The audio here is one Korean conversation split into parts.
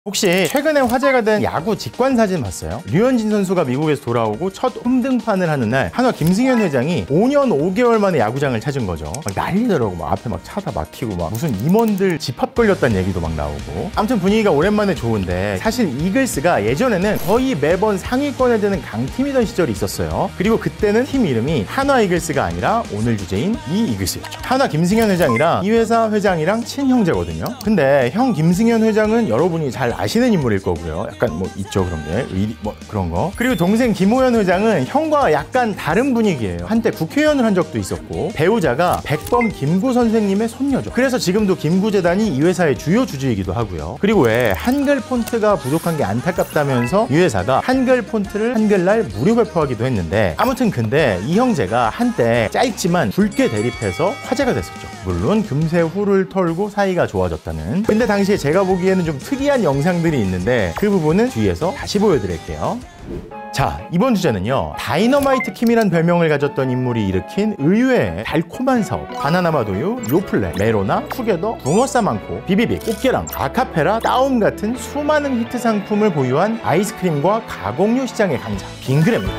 혹시 최근에 화제가 된 야구 직관 사진 봤어요? 류현진 선수가 미국에서 돌아오고 첫 홈등판을 하는 날 한화 김승현 회장이 5년 5개월 만에 야구장을 찾은 거죠. 막 난리더라고. 막 앞에 막 차다 막히고 막 무슨 임원들 집합 걸렸다는 얘기도 막 나오고. 아무튼 분위기가 오랜만에 좋은데 사실 이글스가 예전에는 거의 매번 상위권에 드는 강팀이던 시절이 있었어요. 그리고 그때는 팀 이름이 한화 이글스가 아니라 오늘 주제인 이 이글스였죠. 한화 김승현 회장이랑 이 회사 회장이랑 친형제거든요. 근데 형 김승현 회장은 여러분이 잘 아시는 인물일 거고요. 약간 뭐 있죠, 그런 게 뭐 그런 거. 그리고 동생 김호연 회장은 형과 약간 다른 분위기예요. 한때 국회의원을 한 적도 있었고 배우자가 백범 김구 선생님의 손녀죠. 그래서 지금도 김구재단이 이 회사의 주요 주주이기도 하고요. 그리고 왜 한글 폰트가 부족한 게 안타깝다면서 이 회사가 한글 폰트를 한글날 무료 배포하기도 했는데, 아무튼 근데 이 형제가 한때 짧지만 굵게 대립해서 화제가 됐었죠. 물론 금세 후를 털고 사이가 좋아졌다는. 근데 당시에 제가 보기에는 좀 특이한 영상들이 있는데 그 부분은 뒤에서 다시 보여드릴게요. 자, 이번 주제는요, 다이너마이트 킴이란 별명을 가졌던 인물이 일으킨 의외의 달콤한 사업. 바나나맛우유, 요플레, 메로나, 투게더, 붕어싸 많고, 비비빅, 꽃게랑, 아카페라, 따옴 같은 수많은 히트 상품을 보유한 아이스크림과 가공류 시장의 강자 빙그레입니다.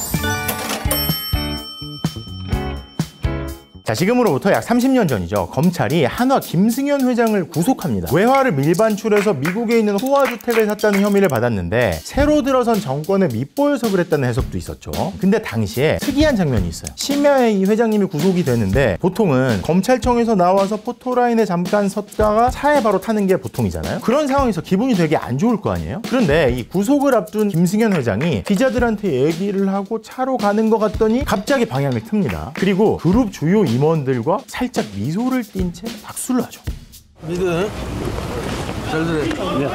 자, 지금으로부터 약 30년 전이죠. 검찰이 한화 김승현 회장을 구속합니다. 외화를 밀반출해서 미국에 있는 호화주택을 샀다는 혐의를 받았는데 새로 들어선 정권에 밉보여서 그랬다는 해석도 있었죠. 근데 당시에 특이한 장면이 있어요. 심야에 이 회장님이 구속이 되는데 보통은 검찰청에서 나와서 포토라인에 잠깐 섰다가 차에 바로 타는 게 보통이잖아요. 그런 상황에서 기분이 되게 안 좋을 거 아니에요? 그런데 이 구속을 앞둔 김승현 회장이 기자들한테 얘기를 하고 차로 가는 것 같더니 갑자기 방향을 틉니다. 그리고 그룹 주요 임원들과 살짝 미소를 띤 채 박수를 하죠. 믿어? 잘 들어.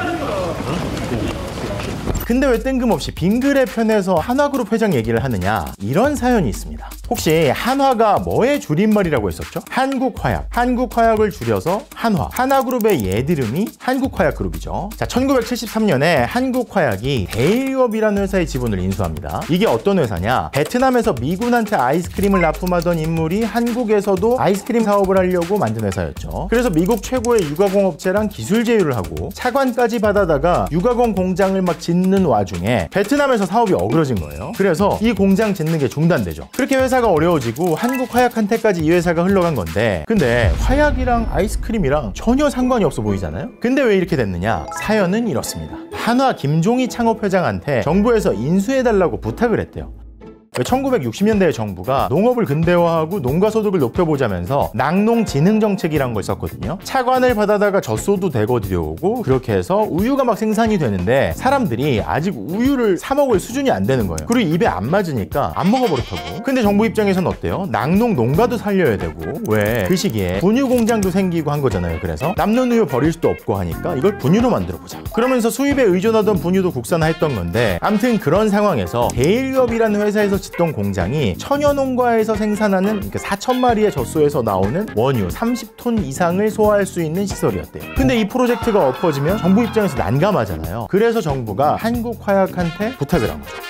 근데 왜 뜬금없이 빙그레 편에서 한화그룹 회장 얘기를 하느냐, 이런 사연이 있습니다. 혹시 한화가 뭐의 줄임말이라고 했었죠? 한국화약. 한국화약을 줄여서 한화. 한화그룹의 옛이름이 한국화약그룹이죠. 자, 1973년에 한국화약이 대일유업이라는 회사의 지분을 인수합니다. 이게 어떤 회사냐? 베트남에서 미군한테 아이스크림을 납품하던 인물이 한국에서도 아이스크림 사업을 하려고 만든 회사였죠. 그래서 미국 최고의 유가공 업체랑 기술 제휴를 하고 차관까지 받아다가 유가공 공장을 막 짓는 와중에 베트남에서 사업이 어그러진 거예요. 그래서 이 공장 짓는 게 중단되죠. 그렇게 회사가 어려워지고 한국화약한테까지 이 회사가 흘러간 건데, 근데 화약이랑 아이스크림이랑 전혀 상관이 없어 보이잖아요. 근데 왜 이렇게 됐느냐? 사연은 이렇습니다. 한화 김종희 창업회장한테 정부에서 인수해달라고 부탁을 했대요. 1960년대의 정부가 농업을 근대화하고 농가소득을 높여보자면서 낙농진흥정책이란 걸 썼거든요. 차관을 받아다가 젖소도 대거 들여오고 그렇게 해서 우유가 막 생산이 되는데 사람들이 아직 우유를 사 먹을 수준이 안 되는 거예요. 그리고 입에 안 맞으니까 안 먹어버렸다고. 근데 정부 입장에선 어때요? 낙농 농가도 살려야 되고, 왜 그 시기에 분유 공장도 생기고 한 거잖아요. 그래서 남는 우유 버릴 수도 없고 하니까 이걸 분유로 만들어보자. 그러면서 수입에 의존하던 분유도 국산화했던 건데, 아무튼 그런 상황에서 대일유업이라는 회사에서 짓던 공장이 천연농가에서 생산하는 4,000마리의 젖소에서 나오는 원유 30톤 이상을 소화할 수 있는 시설이었대요. 근데 이 프로젝트가 엎어지면 정부 입장에서 난감하잖아요. 그래서 정부가 한국화약한테 부탁을 한 거죠.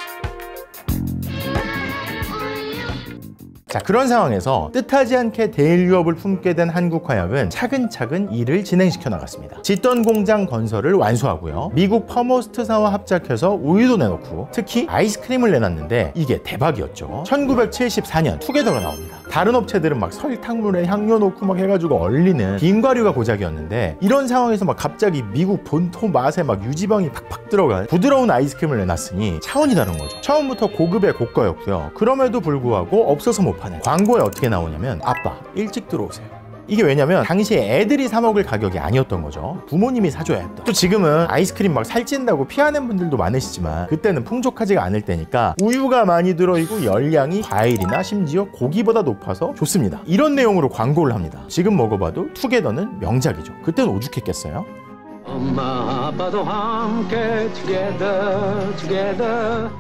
자, 그런 상황에서 뜻하지 않게 대일유업을 품게 된 한국화약은 차근차근 일을 진행시켜 나갔습니다. 짓던 공장 건설을 완수하고요. 미국 퍼머스트사와 합작해서 우유도 내놓고 특히 아이스크림을 내놨는데 이게 대박이었죠. 1974년 투게더가 나옵니다. 다른 업체들은 막 설탕물에 향료 넣고 막 해가지고 얼리는 빙과류가 고작이었는데, 이런 상황에서 막 갑자기 미국 본토 맛에 막 유지방이 팍팍 들어간 부드러운 아이스크림을 내놨으니 차원이 다른 거죠. 처음부터 고급의 고가였고요. 그럼에도 불구하고 없어서 못 파는, 광고에 어떻게 나오냐면 아빠 일찍 들어오세요. 이게 왜냐면 당시에 애들이 사 먹을 가격이 아니었던 거죠. 부모님이 사줘야 했다. 또 지금은 아이스크림 막 살찐다고 피하는 분들도 많으시지만 그때는 풍족하지가 않을 때니까 우유가 많이 들어있고 열량이 과일이나 심지어 고기보다 높아서 좋습니다. 이런 내용으로 광고를 합니다. 지금 먹어봐도 투게더는 명작이죠. 그땐 오죽했겠어요? 엄마 아빠도 함께 together.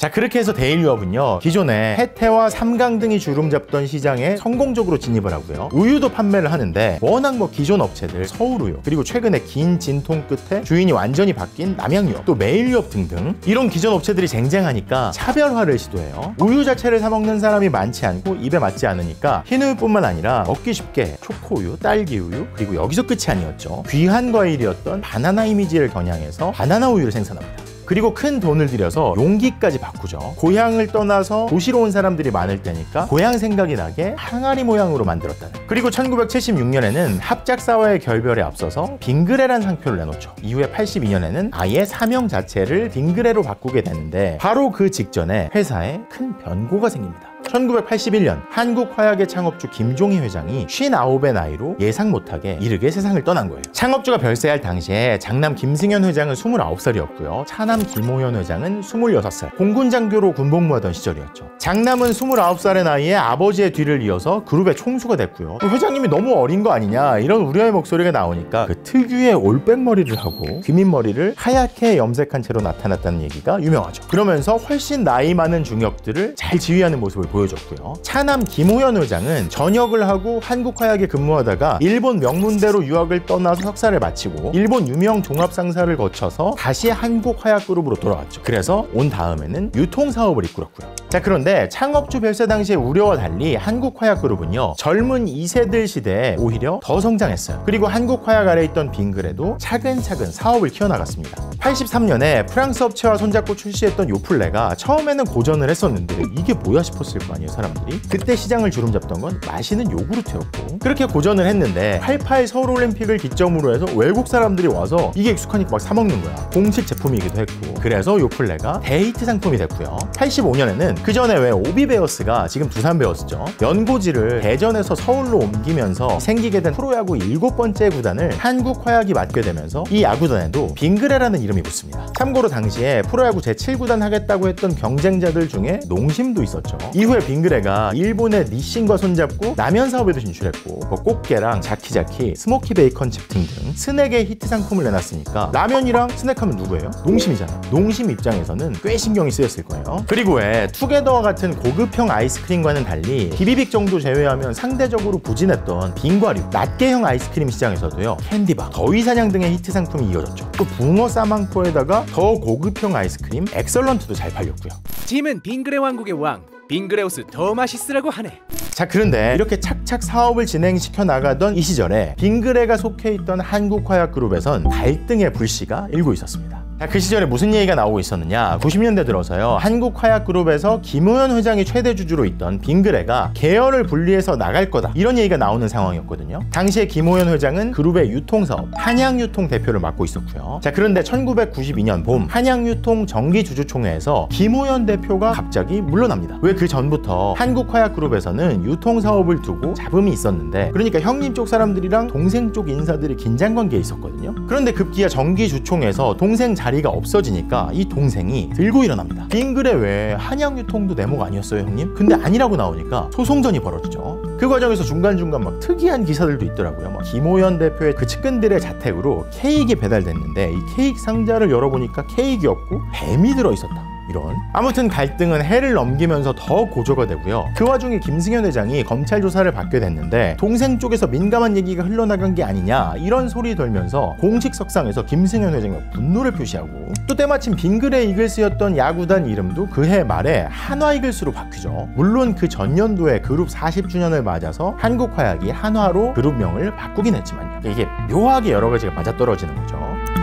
자, 그렇게 해서 데일리업은요, 기존에 해태와 삼강 등이 주름 잡던 시장에 성공적으로 진입을 하고요, 우유도 판매를 하는데 워낙 기존 업체들 서울우유, 그리고 최근에 긴 진통 끝에 주인이 완전히 바뀐 남양유업, 또 매일유업 등등 이런 기존 업체들이 쟁쟁하니까 차별화를 시도해요. 우유 자체를 사 먹는 사람이 많지 않고 입에 맞지 않으니까 흰우유뿐만 아니라 먹기 쉽게 초코우유, 딸기우유, 그리고 여기서 끝이 아니었죠. 귀한 과일이었던 바나나 이미지를 겨냥해서 바나나 우유를 생산합니다. 그리고 큰 돈을 들여서 용기까지 바꾸죠. 고향을 떠나서 도시로 온 사람들이 많을 때니까 고향 생각이 나게 항아리 모양으로 만들었다는. 그리고 1976년에는 합작사와의 결별에 앞서서 빙그레란 상표를 내놓죠. 이후에 82년에는 아예 사명 자체를 빙그레로 바꾸게 되는데, 바로 그 직전에 회사에 큰 변고가 생깁니다. 1981년 한국화약의 창업주 김종희 회장이 59의 나이로 예상 못하게 이르게 세상을 떠난 거예요. 창업주가 별세할 당시에 장남 김승현 회장은 29살이었고요. 차남 김호현 회장은 26살. 공군 장교로 군복무하던 시절이었죠. 장남은 29살의 나이에 아버지의 뒤를 이어서 그룹의 총수가 됐고요. 회장님이 너무 어린 거 아니냐 이런 우려의 목소리가 나오니까 그 특유의 올백머리를 하고 귀밑머리를 하얗게 염색한 채로 나타났다는 얘기가 유명하죠. 그러면서 훨씬 나이 많은 중역들을 잘 지휘하는 모습을 보여줬고요. 차남 김호현 회장은 전역을 하고 한국화약에 근무하다가 일본 명문대로 유학을 떠나서 석사를 마치고 일본 유명 종합상사를 거쳐서 다시 한국화약그룹으로 돌아왔죠. 그래서 온 다음에는 유통사업을 이끌었고요. 자, 그런데 창업주 별세 당시의 우려와 달리 한국화약그룹은요, 젊은 2세들 시대에 오히려 더 성장했어요. 그리고 한국화약 아래 있던 빙그레도 차근차근 사업을 키워나갔습니다. 83년에 프랑스 업체와 손잡고 출시했던 요플레가 처음에는 고전을 했었는데 이게 뭐야 싶었을 거 아니에요, 사람들이. 그때 시장을 주름잡던 건 마시는 요구르트였고, 그렇게 고전을 했는데 88 서울올림픽을 기점으로 해서 외국 사람들이 와서 이게 익숙하니까 막 사먹는 거야. 공식 제품이기도 했고, 그래서 요플레가 데이트 상품이 됐고요. 85년에는 그 전에 왜 오비베어스가 지금 두산베어스죠, 연고지를 대전에서 서울로 옮기면서 생기게 된 프로야구 7번째 구단을 한국화약이 맡게 되면서 이 야구단에도 빙그레라는 이름이 붙습니다. 참고로 당시에 프로야구 제7구단 하겠다고 했던 경쟁자들 중에 농심도 있었죠. 이후에 빙그레가 일본의 니신과 손잡고 라면 사업에도 진출했고, 꽃게랑 자키자키, 스모키 베이컨칩 등등 스낵의 히트 상품을 내놨으니까 라면이랑 스낵하면 누구예요? 농심이잖아. 농심 입장에서는 꽤 신경이 쓰였을 거예요. 그리고 왜 투게더와 같은 고급형 아이스크림과는 달리 비비빅 정도 제외하면 상대적으로 부진했던 빙과류, 낱개형 아이스크림 시장에서도요, 캔디바, 더위사냥 등의 히트 상품이 이어졌죠. 또 붕어 싸망코에다가 더 고급형 아이스크림 엑설런트도 잘 팔렸고요. 짐은 빙그레 왕국의 왕, 빙그레우스 더 맛있으라고 하네. 자, 그런데 이렇게 착착 사업을 진행시켜 나가던 이 시절에 빙그레가 속해 있던 한국화약그룹에선 갈등의 불씨가 일고 있었습니다. 자, 그 시절에 무슨 얘기가 나오고 있었느냐, 90년대 들어서요, 한국화약그룹에서 김호현 회장이 최대 주주로 있던 빙그레가 계열을 분리해서 나갈 거다 이런 얘기가 나오는 상황이었거든요. 당시에 김호현 회장은 그룹의 유통사업 한양유통 대표를 맡고 있었고요. 자, 그런데 1992년 봄 한양유통 정기주주총회에서 김호현 대표가 갑자기 물러납니다. 왜 그 전부터 한국화약그룹에서는 유통사업을 두고 잡음이 있었는데, 그러니까 형님 쪽 사람들이랑 동생 쪽 인사들이 긴장관계에 있었거든요. 그런데 급기야 정기주총에서 동생 자리가 없어지니까 이 동생이 들고 일어납니다. 빙그레 왜 한양유통도 내목 아니었어요, 형님? 근데 아니라고 나오니까 소송전이 벌어지죠. 그 과정에서 중간중간 막 특이한 기사들도 있더라고요. 막 김호현 대표의 그 측근들의 자택으로 케이크가 배달됐는데 이 케이크 상자를 열어보니까 케이크였고 뱀이 들어있었다. 이런. 아무튼 갈등은 해를 넘기면서 더 고조가 되고요. 그 와중에 김승현 회장이 검찰 조사를 받게 됐는데 동생 쪽에서 민감한 얘기가 흘러나간 게 아니냐 이런 소리 돌면서 공식 석상에서 김승현 회장이 분노를 표시하고, 또 때마침 빙그레 이글스였던 야구단 이름도 그해 말에 한화 이글스로 바뀌죠. 물론 그 전년도에 그룹 40주년을 맞아서 한국화약이 한화로 그룹명을 바꾸긴 했지만요, 이게 묘하게 여러 가지가 맞아떨어지는 거죠.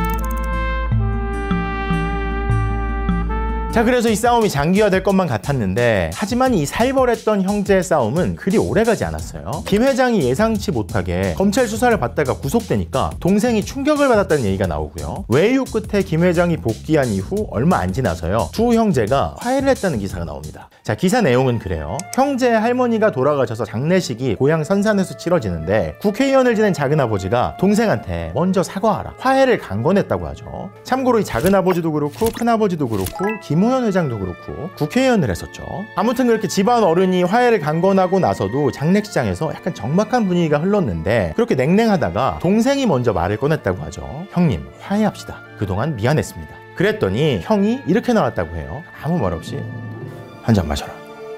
자, 그래서 이 싸움이 장기화될 것만 같았는데, 하지만 이 살벌했던 형제의 싸움은 그리 오래가지 않았어요. 김 회장이 예상치 못하게 검찰 수사를 받다가 구속되니까 동생이 충격을 받았다는 얘기가 나오고요. 외유 끝에 김 회장이 복귀한 이후 얼마 안 지나서요, 두 형제가 화해를 했다는 기사가 나옵니다. 자, 기사 내용은 그래요. 형제의 할머니가 돌아가셔서 장례식이 고향 선산에서 치러지는데 국회의원을 지낸 작은아버지가 동생한테 먼저 사과하라, 화해를 강권했다고 하죠. 참고로 이 작은아버지도 그렇고 큰아버지도 그렇고 김호현 회장도 그렇고 국회의원을 했었죠. 아무튼 그렇게 집안 어른이 화해를 강권하고 나서도 장례식장에서 약간 적막한 분위기가 흘렀는데, 그렇게 냉랭하다가 동생이 먼저 말을 꺼냈다고 하죠. 형님, 화해합시다. 그동안 미안했습니다. 그랬더니 형이 이렇게 나왔다고 해요. 아무 말 없이 한 잔 마셔라.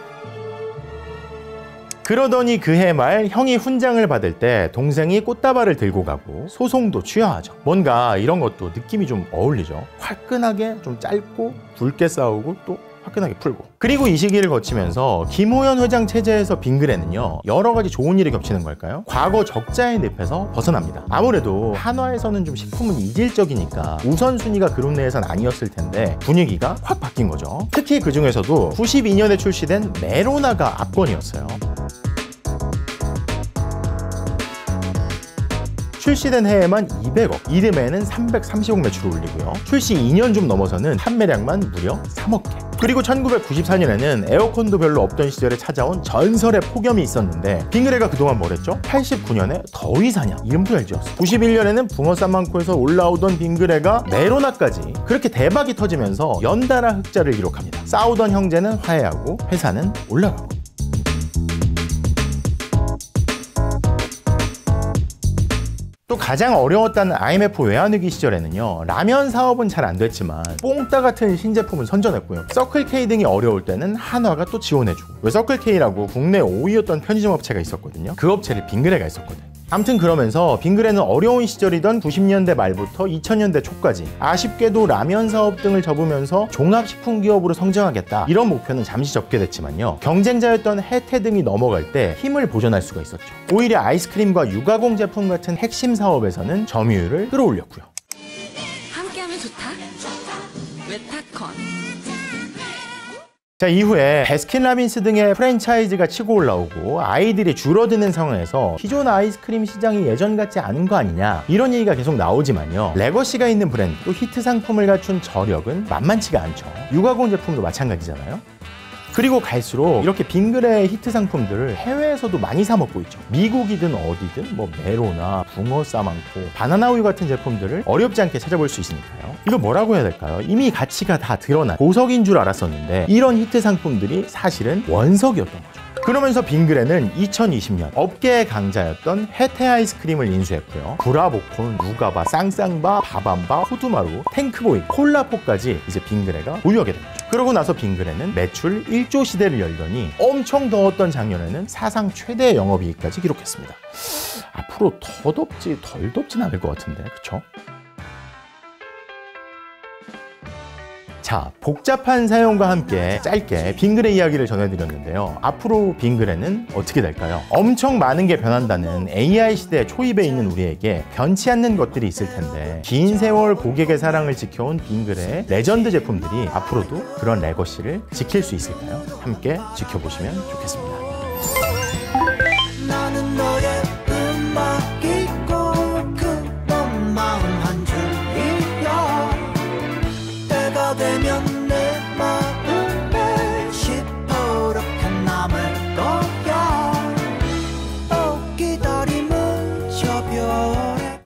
그러더니 그해 말 형이 훈장을 받을 때 동생이 꽃다발을 들고 가고 소송도 취하하죠. 뭔가 이런 것도 느낌이 좀 어울리죠. 화끈하게 좀 짧고 굵게 싸우고 또 화끈하게 풀고. 그리고 이 시기를 거치면서 김호연 회장 체제에서 빙그레는요 여러 가지 좋은 일이 겹치는 걸까요? 과거 적자의 늪에서 벗어납니다. 아무래도 한화에서는 좀 식품은 이질적이니까 우선순위가 그룹 내에선 아니었을 텐데 분위기가 확 바뀐 거죠. 특히 그 중에서도 92년에 출시된 메로나가 압권이었어요. 출시된 해에만 200억, 이듬해에는 330억 매출을 올리고요. 출시 2년 좀 넘어서는 판매량만 무려 3억 개. 그리고 1994년에는 에어컨도 별로 없던 시절에 찾아온 전설의 폭염이 있었는데 빙그레가 그동안 뭘 했죠? 89년에 더위사냥, 이름도 잘 지었어. 91년에는 붕어 쌈만코에서 올라오던 빙그레가 메로나까지 그렇게 대박이 터지면서 연달아 흑자를 기록합니다. 싸우던 형제는 화해하고 회사는 올라가고. 또 가장 어려웠다는 IMF 외환위기 시절에는요 라면 사업은 잘 안 됐지만 뽕따 같은 신제품은 선전했고요. 서클K 등이 어려울 때는 한화가 또 지원해주고, 왜 서클K라고 국내 5위였던 편의점 업체가 있었거든요. 그 업체를 빙그레가 있었거든요. 아무튼 그러면서 빙그레는 어려운 시절이던 90년대 말부터 2000년대 초까지 아쉽게도 라면 사업 등을 접으면서 종합식품기업으로 성장하겠다, 이런 목표는 잠시 접게 됐지만요 경쟁자였던 혜태 등이 넘어갈 때 힘을 보존할 수가 있었죠. 오히려 아이스크림과 유가공 제품 같은 핵심 사업에서는 점유율을 끌어올렸고요. 함께하면 좋다. 웨타콘. 자, 이후에 베스킨라빈스 등의 프랜차이즈가 치고 올라오고 아이들이 줄어드는 상황에서 기존 아이스크림 시장이 예전 같지 않은 거 아니냐, 이런 얘기가 계속 나오지만요 레거시가 있는 브랜드, 또 히트 상품을 갖춘 저력은 만만치가 않죠. 유가공 제품도 마찬가지잖아요. 그리고 갈수록 이렇게 빙그레의 히트 상품들을 해외에서도 많이 사 먹고 있죠. 미국이든 어디든 뭐 메로나, 붕어 싸만코, 바나나 우유 같은 제품들을 어렵지 않게 찾아볼 수 있으니까요. 이거 뭐라고 해야 될까요? 이미 가치가 다 드러난 보석인 줄 알았었는데 이런 히트 상품들이 사실은 원석이었던 거죠. 그러면서 빙그레는 2020년 업계의 강자였던 혜태 아이스크림을 인수했고요. 브라보콘, 누가바, 쌍쌍바, 바밤바, 호두마루, 탱크보이, 콜라포까지 이제 빙그레가 보유하게 된 거죠. 그러고 나서 빙그레는 매출 1조 시대를 열더니 엄청 더웠던 작년에는 사상 최대 영업이익까지 기록했습니다. 앞으로 더 덥지 덜 덥진 않을 것 같은데, 그쵸? 자, 복잡한 사연과 함께 짧게 빙그레 이야기를 전해드렸는데요. 앞으로 빙그레는 어떻게 될까요? 엄청 많은 게 변한다는 AI 시대 초입에 있는 우리에게 변치 않는 것들이 있을 텐데 긴 세월 고객의 사랑을 지켜온 빙그레의 레전드 제품들이 앞으로도 그런 레거시를 지킬 수 있을까요? 함께 지켜보시면 좋겠습니다.